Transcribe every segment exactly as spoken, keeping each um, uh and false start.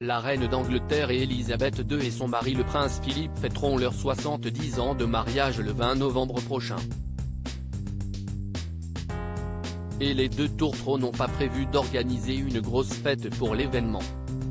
La reine d'Angleterre et Élisabeth deux et son mari le prince Philippe fêteront leurs soixante-dix ans de mariage le vingt novembre prochain. Et les deux tourtereaux n'ont pas prévu d'organiser une grosse fête pour l'événement.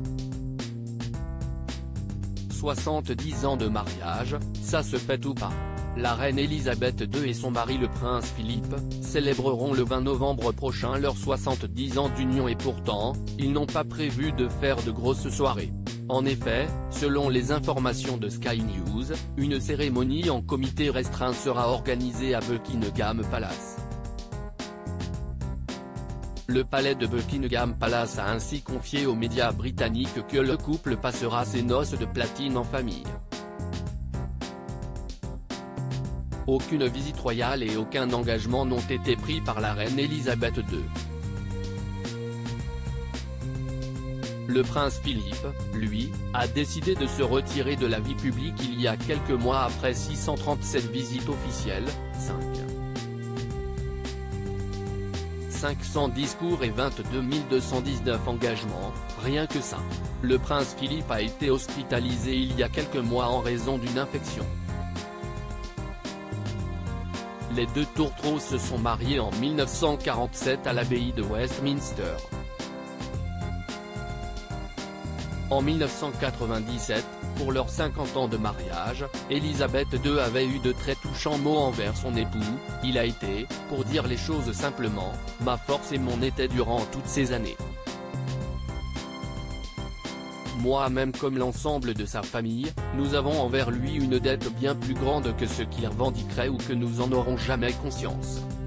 soixante-dix ans de mariage, ça se fête ou pas? La reine Élisabeth deux et son mari le prince Philippe, célébreront le vingt novembre prochain leurs soixante-dix ans d'union et pourtant, ils n'ont pas prévu de faire de grosses soirées. En effet, selon les informations de Sky News, une cérémonie en comité restreint sera organisée à Buckingham Palace. Le palais de Buckingham Palace a ainsi confié aux médias britanniques que le couple passera ses noces de platine en famille. Aucune visite royale et aucun engagement n'ont été pris par la reine Élisabeth deux. Le prince Philippe, lui, a décidé de se retirer de la vie publique il y a quelques mois après six cent trente-sept visites officielles, cinq cents discours et vingt-deux mille deux cent dix-neuf engagements, rien que ça. Le prince Philippe a été hospitalisé il y a quelques mois en raison d'une infection. Les deux tourtereaux se sont mariés en mille neuf cent quarante-sept à l'abbaye de Westminster. En mille neuf cent quatre-vingt-dix-sept, pour leurs cinquante ans de mariage, Élisabeth deux avait eu de très touchants mots envers son époux. Il a été, pour dire les choses simplement, ma force et mon été durant toutes ces années. Moi-même comme l'ensemble de sa famille, nous avons envers lui une dette bien plus grande que ce qu'il revendiquerait ou que nous en aurons jamais conscience.